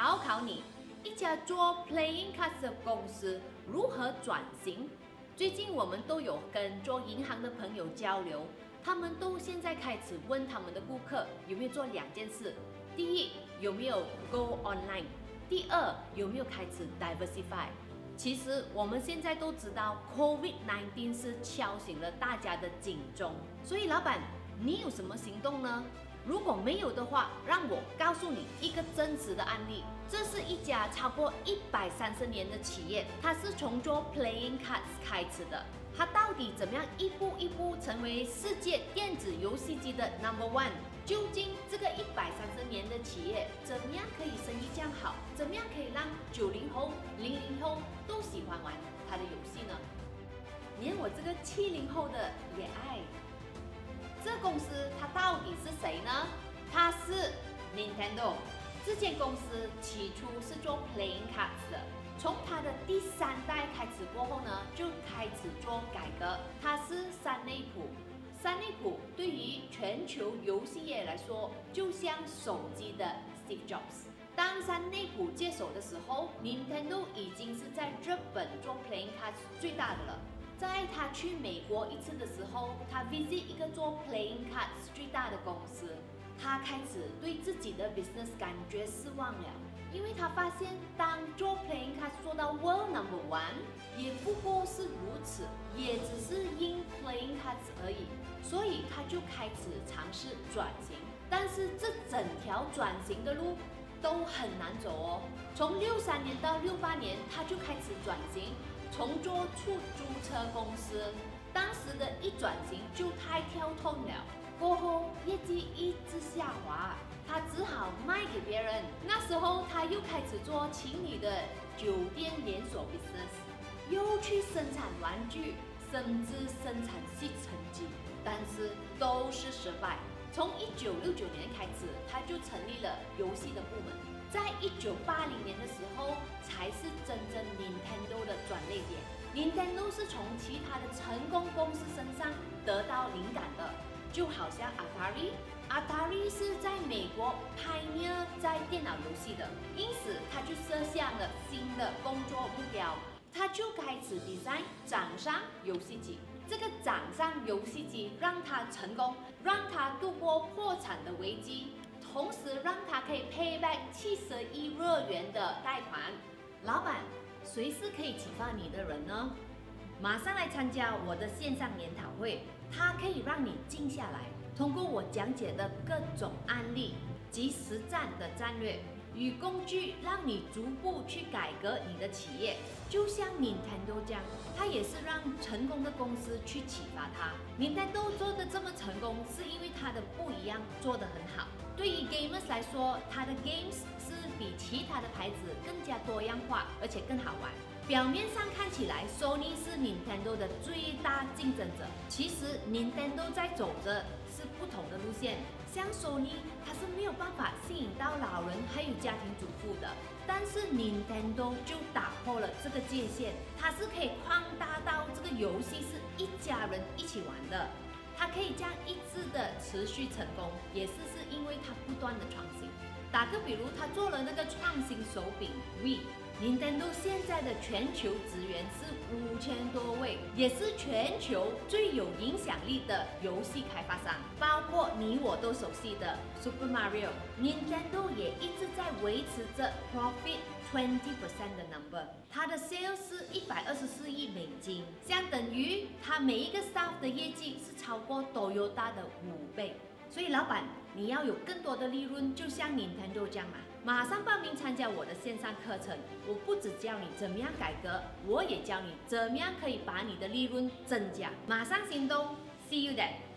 考考你，一家做 playing cards 的公司如何转型？最近我们都有跟做银行的朋友交流，他们都现在开始问他们的顾客有没有做两件事：第一，有没有 go online；第二，有没有开始 diversify。其实我们现在都知道 COVID-19 是敲醒了大家的警钟，所以老板，你有什么行动呢？如果没有的话，让我告诉你一个真实的案例。这是一家超过130年的企业，它是从做 playing cards 开始的。它到底怎么样一步一步成为世界电子游戏机的 No.1？ 究竟这个130年的企业怎么样可以生意这样好？怎么样可以让90后、00后都喜欢玩它的游戏呢？连我这个70后的也爱。这公司它到底是谁呢？它是 Nintendo。这间公司起初是做 playing cards 的，从它的第3代开始过后呢，就开始做改革。它是三内普。三内普对于全球游戏业来说，就像手机的 Steve Jobs。当三内普接手的时候 ，Nintendo 已经是在日本做 playing cards 最大的了。在他去美国一次的时候，他 visit 一个做 playing cards 最大的公司，他开始对自己的 business 感觉失望了，因为他发现当做 playing cards 做到 world No.1， 也不过是如此，也只是因 playing cards 而已，所以他就开始尝试转型。但是这整条转型的路都很难走哦。从63年到68年，他就开始转型。从做出租车公司，当时的一转型就太跳痛了，过后业绩一直下滑，他只好卖给别人。那时候他又开始做情侣的酒店连锁 business， 又去生产玩具，甚至生产吸尘机，但是都是失败。从1969年开始，他就成立了游戏的部门。在1980年的时候，才是真正 Nintendo 的转捩点。Nintendo 是从其他的成功公司身上得到灵感的，就好像 Atari 是在美国 pioneer 在电脑游戏的，因此他就设下了新的工作目标，他就开始 design 掌上游戏机。这个掌上游戏机让他成功，让他度过破产的危机。同时让他可以 pay back70亿日元的贷款。老板，谁是可以启发你的人呢？马上来参加我的线上研讨会，它可以让你静下来，通过我讲解的各种案例及实战的战略与工具，让你逐步去改革你的企业。就像 Nintendo 这样，它也是让成功的公司去启发它。Nintendo 做的这么成功，是因为它的不一样做得很好。对于 gamers 来说，它的 games 是比其他的牌子更加多样化，而且更好玩。表面上看起来 Sony 是 Nintendo 的最大竞争者，其实 Nintendo 在走着是不同的路线。像 Sony 它是没有办法吸引到老人还有家庭主妇的，但是 Nintendo 就打破了这个界限，它是可以扩大到这个游戏是一家人一起玩的。它可以这样一直的持续成功，也是因为它不断的创新。打个比如，他做了那个创新手柄 Wii。Nintendo 现在的全球职员是5000多位，也是全球最有影响力的游戏开发商，包括你我都熟悉的 Super Mario。Nintendo 也一直在维持着 profit 20% 的 number， 它的 sales 是124亿美金，相等于它每一个 staff 的业绩是超过 Toyota 的5倍。所以老板，你要有更多的利润，就像 Nintendo 这样嘛。马上报名参加我的线上课程，我不只教你怎么样改革，我也教你怎么样可以把你的利润增加。马上行动 ，See you there。